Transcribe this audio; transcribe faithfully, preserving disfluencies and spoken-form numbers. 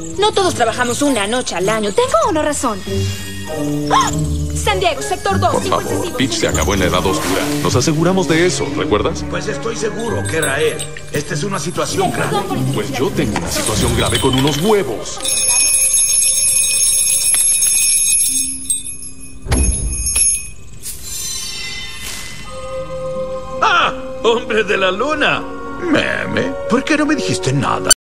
No todos trabajamos una noche al año. ¿Tengo o no razón? ¡Ah! San Diego, sector dos. Por favor, Peach se acabó en la edad oscura. Nos aseguramos de eso, ¿recuerdas? Pues estoy seguro que era él. Esta es una situación grave. Pues yo tengo una situación grave con unos huevos. ¡Ah! ¡Hombre de la luna! Meme, ¿por qué no me dijiste nada?